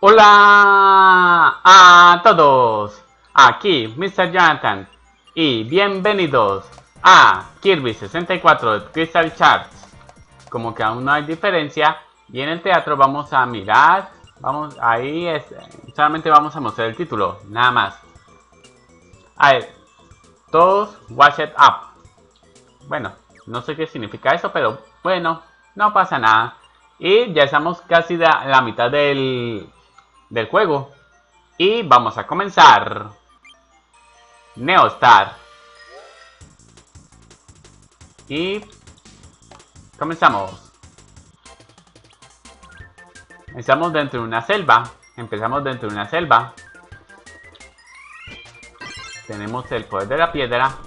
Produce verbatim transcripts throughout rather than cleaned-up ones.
Hola a todos, aquí mister Jonathan y bienvenidos a Kirby sesenta y cuatro Crystal Shards. Como que aún no hay diferencia y en el teatro vamos a mirar, vamos, ahí es, solamente vamos a mostrar el título, nada más. A ver, todos watch it up. Bueno, no sé qué significa eso, pero bueno, no pasa nada. Y ya estamos casi a la mitad del, del juego. Y vamos a comenzar. Neostar. Y comenzamos. Estamos dentro de una selva. Empezamos dentro de una selva. Tenemos el poder de la piedra.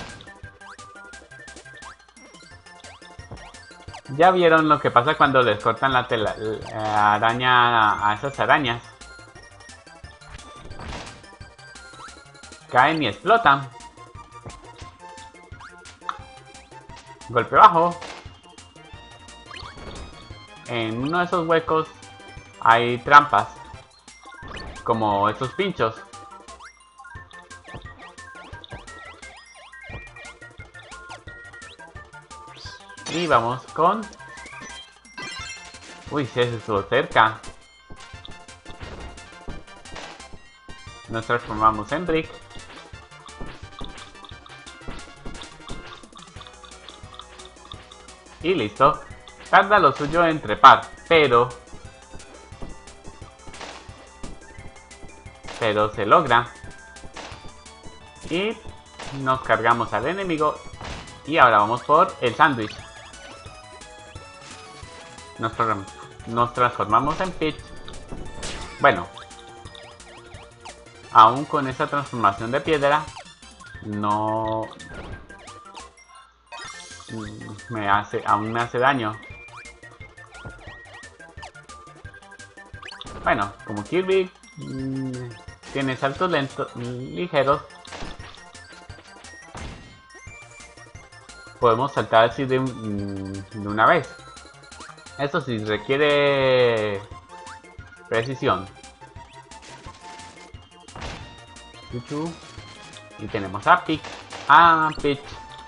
Ya vieron lo que pasa cuando les cortan la tela, la araña a esas arañas. Caen y explotan. Golpe bajo. En uno de esos huecos hay trampas, como estos pinchos. Y vamos con... Uy, se estuvo cerca. Nos transformamos en Brick. Y listo. Tarda lo suyo en trepar, pero... Pero se logra. Y nos cargamos al enemigo. Y ahora vamos por el sándwich. Nos, nos transformamos en Peach. Bueno. Aún con esa transformación de piedra. No... Me hace... Aún me hace daño. Bueno, como Kirby mmm, tiene saltos lentos, ligeros, podemos saltar así de, mmm, de una vez. Eso sí requiere precisión. Chuchu. Y tenemos a Peach. A Peach.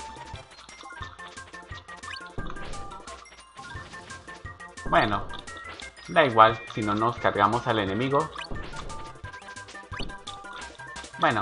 Bueno. Da igual si no nos cargamos al enemigo. Bueno.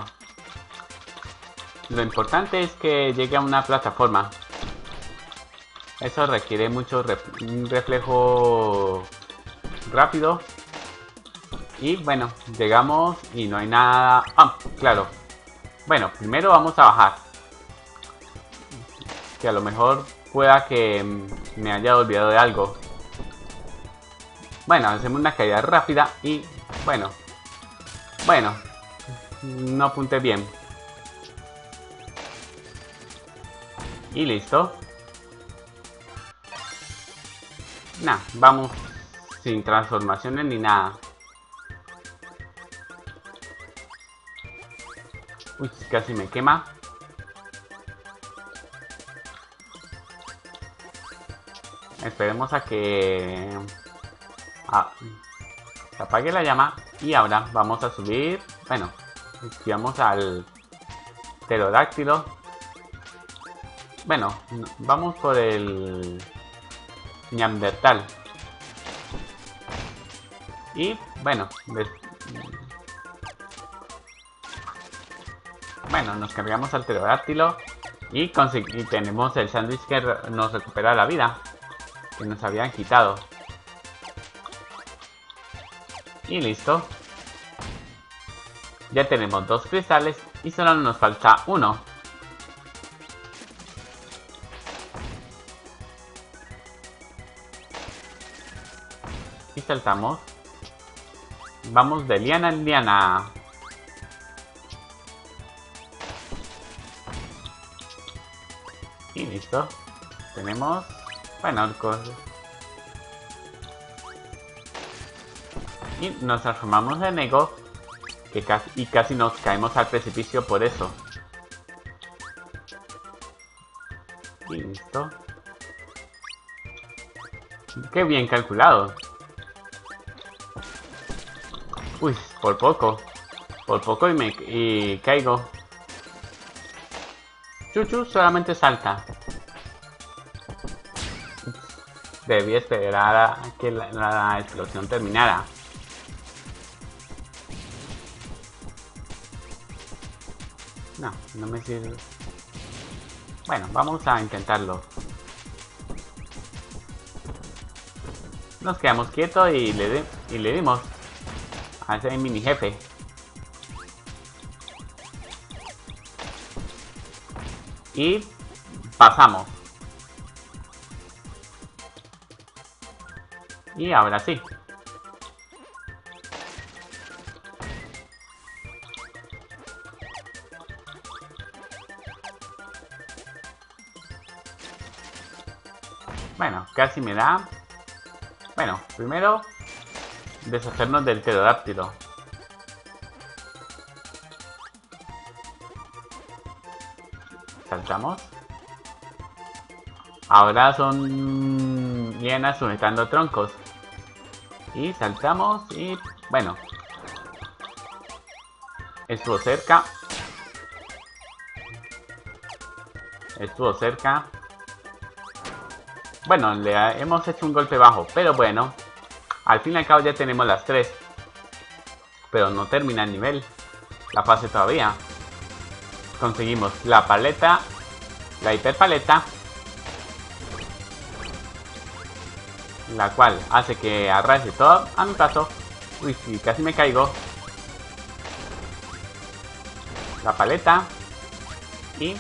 Lo importante es que llegue a una plataforma. Eso requiere mucho ref un reflejo rápido. Y bueno, llegamos y no hay nada... Ah, claro. Bueno, primero vamos a bajar. Que a lo mejor pueda que me haya olvidado de algo. Bueno, hacemos una caída rápida y... Bueno. Bueno. No apunté bien. Y listo. Nah, vamos sin transformaciones ni nada. Uy, casi me quema. Esperemos a que... Ah, se apague la llama. Y ahora vamos a subir. Bueno, vamos al pterodáctilo. Bueno, vamos por el Neandertal. Y bueno, ves... bueno, nos cargamos al pterodáctilo y, y tenemos el sándwich que nos recupera la vida que nos habían quitado. Y listo. Ya tenemos dos cristales y solo nos falta uno. Y saltamos. Vamos de liana en liana. Y listo. Tenemos... Bueno, cosas. Y nos transformamos en Ego. Que casi, y casi nos caemos al precipicio por eso. Y listo. Qué bien calculado. Uy, por poco. Por poco y me y caigo. Chuchu solamente salta. Debí esperar a que la, la explosión terminara. No, no me sirve. Bueno, vamos a intentarlo. Nos quedamos quietos y le, de, y le dimos a ese mini jefe. Y pasamos. Y ahora sí. Bueno, casi me da. Bueno, primero deshacernos del pterodáctilo. Saltamos. Ahora son hienas sujetando troncos. Y saltamos y bueno. Estuvo cerca. Estuvo cerca. Bueno, le hemos hecho un golpe bajo, pero bueno. Al fin y al cabo ya tenemos las tres. Pero no termina el nivel. La fase todavía. Conseguimos la paleta. La hiperpaleta. La cual hace que arrase todo a mi paso. Uy, sí, casi me caigo. La paleta. Y...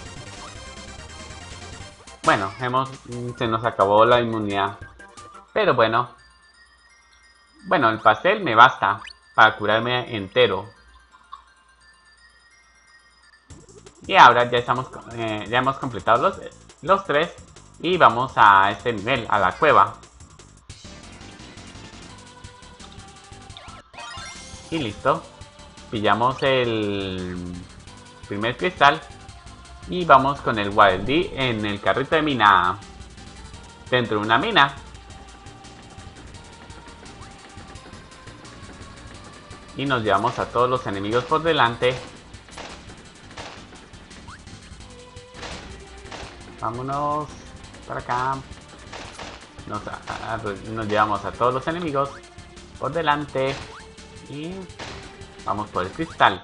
bueno, hemos, se nos acabó la inmunidad. Pero bueno. Bueno, el pastel me basta para curarme entero. Y ahora ya estamos, eh, ya hemos completado los, los tres. Y vamos a este nivel, a la cueva. Y listo. Pillamos el primer cristal. Y vamos con el Waddle Dee en el carrito de mina. Dentro de una mina. Y nos llevamos a todos los enemigos por delante. Vámonos para acá. Nos, a, a, nos llevamos a todos los enemigos por delante. Y vamos por el cristal.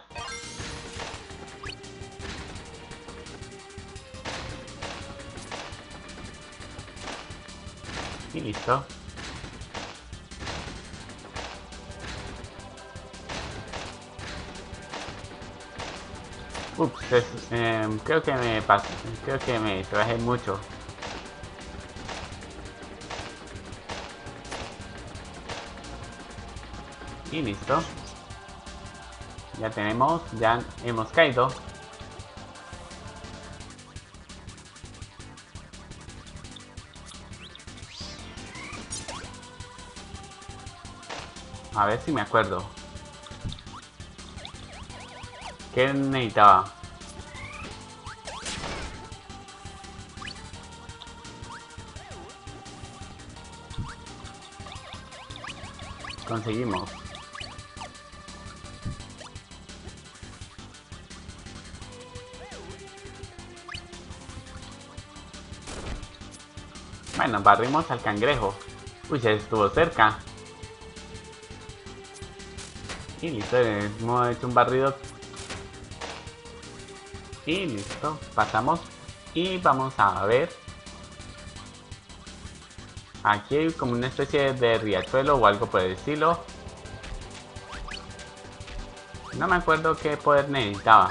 Y listo. Ups, es, eh, creo que me pasé, creo que me traje mucho. Y listo. Ya tenemos, ya hemos caído. A ver si me acuerdo. ¿Qué necesitaba? Conseguimos. Bueno, barrimos al cangrejo. Uy, ya estuvo cerca. Y listo, hemos hecho un barrido. Y listo, pasamos. Y vamos a ver. Aquí hay como una especie de riachuelo o algo por el estilo. No me acuerdo qué poder necesitaba.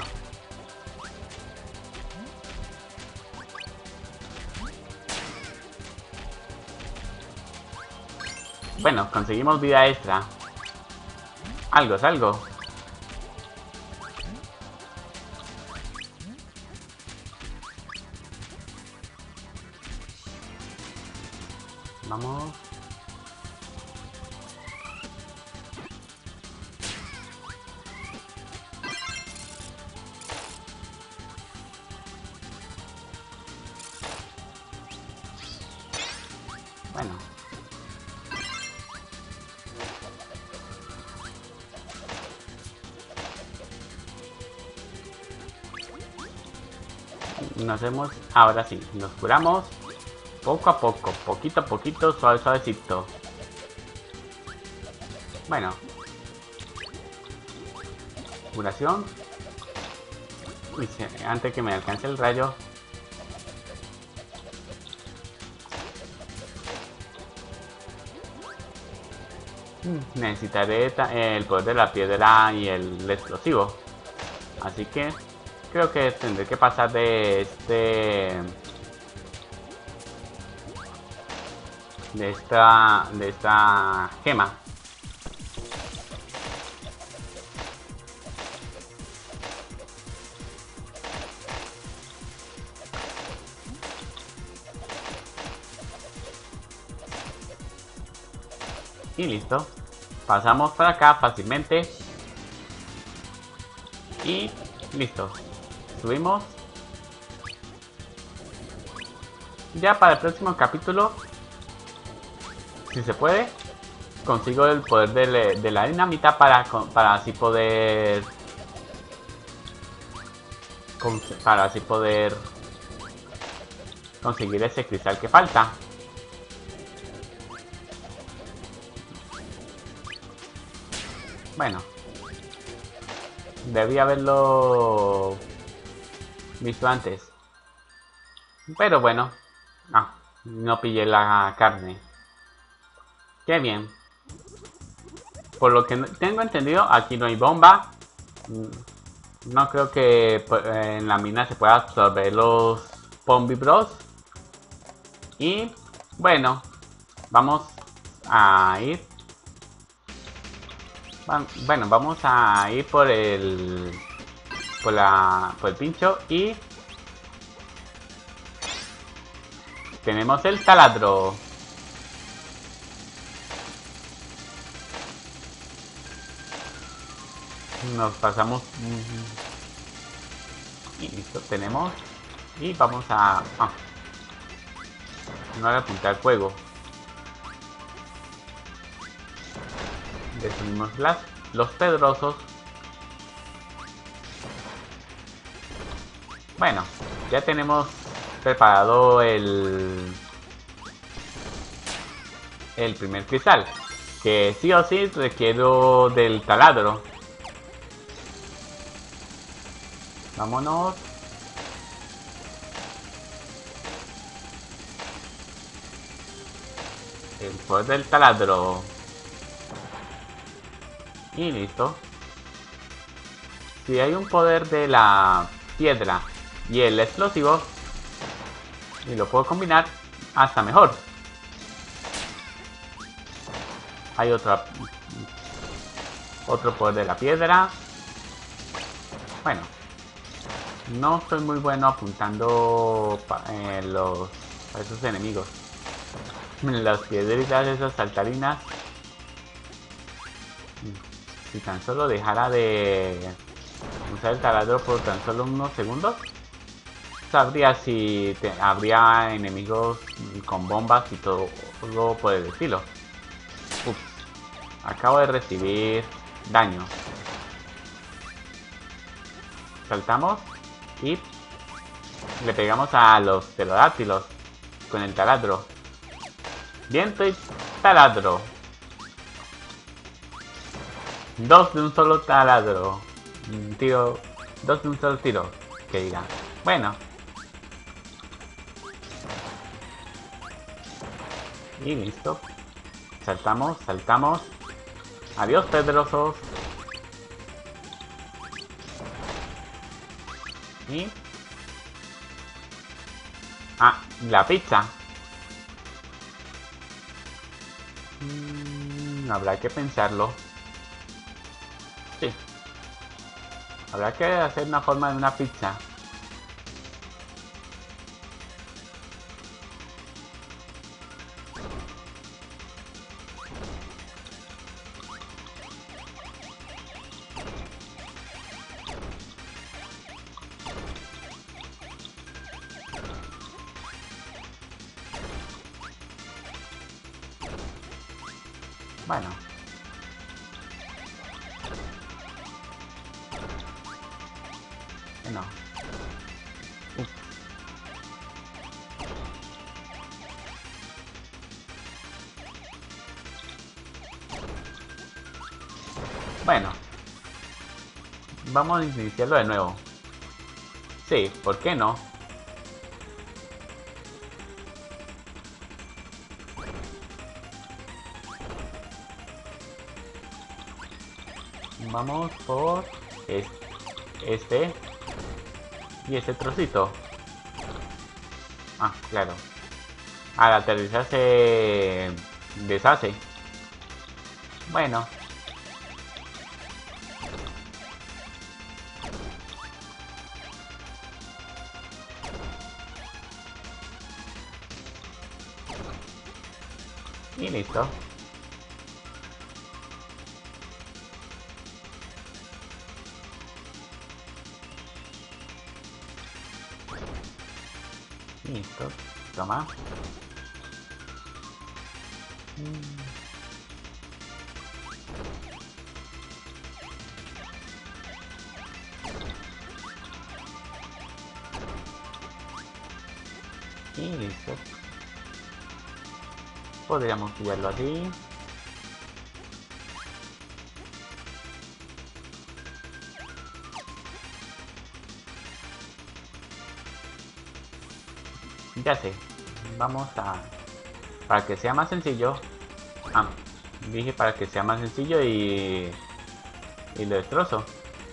Bueno, conseguimos vida extra. Algo es algo. Vamos. Bueno. nos hemos... Ahora sí, nos curamos. Poco a poco, poquito a poquito, suave, suavecito. Bueno. Curación. Uy, antes que me alcance el rayo. Necesitaré el poder de la piedra y el explosivo. Así que creo que tendré que pasar de este... De esta... De esta gema. Y listo. Pasamos por acá fácilmente. Y listo. Subimos. Ya para el próximo capítulo, si se puede, consigo el poder de, le, de la dinamita para, para así poder... Para así poder conseguir ese cristal que falta. Bueno, debí haberlo visto antes. Pero bueno, ah, no pillé la carne. Qué bien. Por lo que tengo entendido, aquí no hay bomba. No creo que en la mina se pueda absorber los Pombi Bros. Y bueno, vamos a ir. Bueno, vamos a ir por el por la por el pincho y tenemos el taladro. Nos pasamos y listo, tenemos y vamos a ah, no le apunté al fuego. Destruimos las, los pedrosos. Bueno, ya tenemos preparado el el primer cristal, que sí o sí requiero del taladro. Vámonos. El poder del taladro. Y listo. Si hay un poder de la piedra y el explosivo y lo puedo combinar, hasta mejor. Hay otra otro poder de la piedra. Bueno, no soy muy bueno apuntando eh, los a esos enemigos. Las piedritas, esas saltarinas. Si tan solo dejara de usar el taladro por tan solo unos segundos, sabría si te, habría enemigos con bombas y todo, todo por el estilo. Ups, acabo de recibir daño. Saltamos y le pegamos a los pterodáctilos con el taladro. Viento y taladro. Dos de un solo taladro. Un tiro. Dos de un solo tiro. Que diga. Bueno. Y listo. Saltamos, saltamos. Adiós, pedrosos. Y... Ah, la pizza. Mm, habrá que pensarlo. Sí. Habrá que hacer una forma de una pizza. Bueno. No. Uf. Bueno. Vamos a iniciarlo de nuevo. Sí, ¿por qué no? Vamos por este y este trocito. Ah, claro. Al aterrizar se deshace. Bueno. Y listo. Listo. Toma. Y listo. Podríamos pillarlo así. Ya sé. Vamos a... Para que sea más sencillo. Ah, dije para que sea más sencillo y... Y lo destrozo.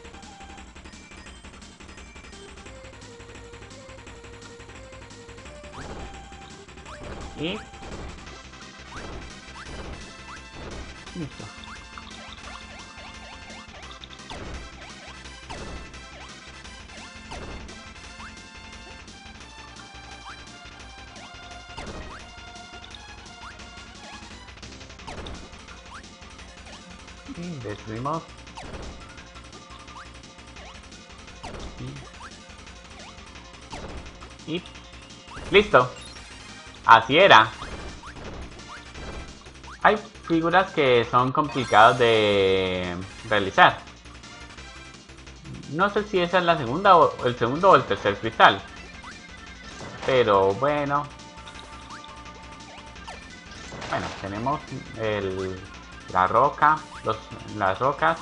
Y... Listo. Y destruimos. Y... y... ¡listo! Así era. Hay figuras que son complicadas de realizar. No sé si esa es la segunda o el segundo o el tercer cristal. Pero bueno. Bueno, tenemos el, la roca, los, las rocas.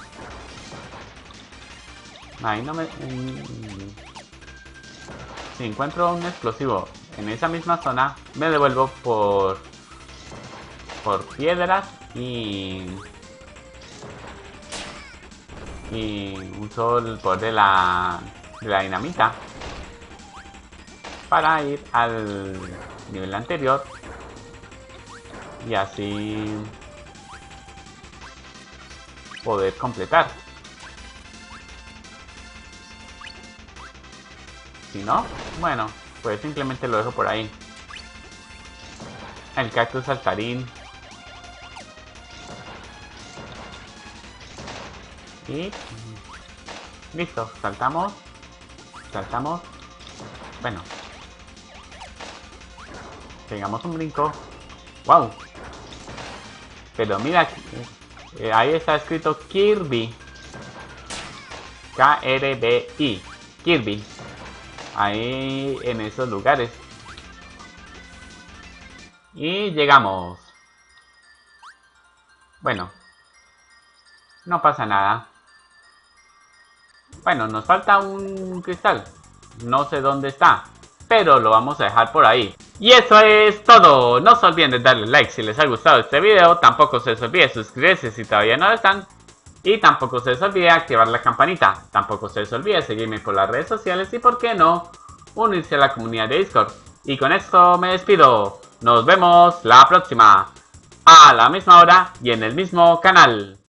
Ahí no me... Mm, si encuentro un explosivo en esa misma zona, me devuelvo por... por piedras y... y uso el poder de la, de la dinamita para ir al nivel anterior y así poder completar. Si no, bueno, pues simplemente lo dejo por ahí. El cactus saltarín. Y listo, saltamos, saltamos, bueno, pegamos un brinco, wow, pero mira, eh, ahí está escrito Kirby, K R B I, Kirby, ahí en esos lugares, y llegamos, bueno, no pasa nada. Bueno, nos falta un cristal. No sé dónde está, pero lo vamos a dejar por ahí. Y eso es todo. No se olviden de darle like si les ha gustado este video. Tampoco se les olvide suscribirse si todavía no lo están. Y tampoco se les olvide activar la campanita. Tampoco se les olvide seguirme por las redes sociales y, por qué no, unirse a la comunidad de Discord. Y con esto me despido. Nos vemos la próxima. A la misma hora y en el mismo canal.